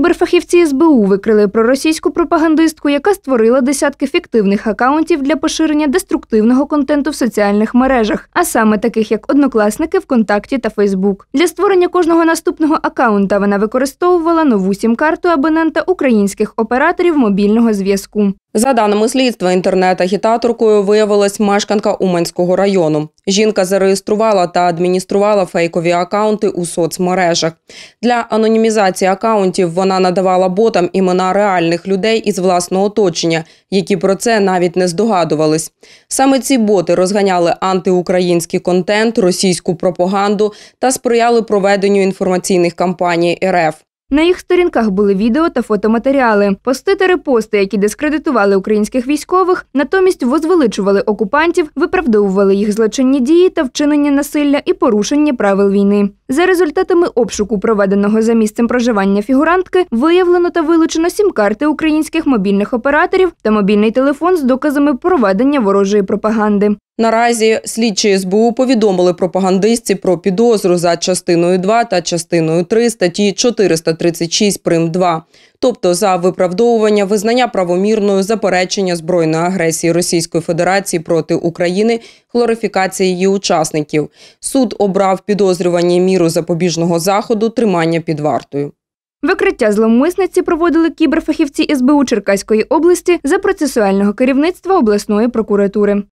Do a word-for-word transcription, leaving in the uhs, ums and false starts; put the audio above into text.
Кіберфахівці ес бе у викрили проросійську пропагандистку, яка створила десятки фіктивних акаунтів для поширення деструктивного контенту в соціальних мережах, а саме таких як Однокласники, ВКонтакті та Фейсбук. Для створення кожного наступного акаунта вона використовувала нову сім-карту абонента українських операторів мобільного зв'язку. За даними слідства, інтернет-агітаторкою виявилась мешканка Уманського району. Жінка зареєструвала та адмініструвала фейкові акаунти у соцмережах. Для анонімізації акаунтів вона надавала ботам імена реальних людей із власного оточення, які про це навіть не здогадувались. Саме ці боти розганяли антиукраїнський контент, російську пропаганду та сприяли проведенню інформаційних кампаній ер еф. На їх сторінках були відео та фотоматеріали. Пости та репости, які дискредитували українських військових, натомість возвеличували окупантів, виправдовували їх злочинні дії та вчинення насилля і порушення правил війни. За результатами обшуку, проведеного за місцем проживання фігурантки, виявлено та вилучено сім-карти українських мобільних операторів та мобільний телефон з доказами проведення ворожої пропаганди. Наразі слідчі ес бе у повідомили пропагандистці про підозру за частиною два та частиною три статті чотириста тридцять шість прим. два, тобто за виправдовування, визнання правомірною, заперечення збройної агресії Російської Федерації проти України, глорифікації її учасників. Суд обрав підозрюваній міру запобіжного заходу тримання під вартою. Викриття зловмисниці проводили кіберфахівці ес бе у Черкаської області за процесуального керівництва обласної прокуратури.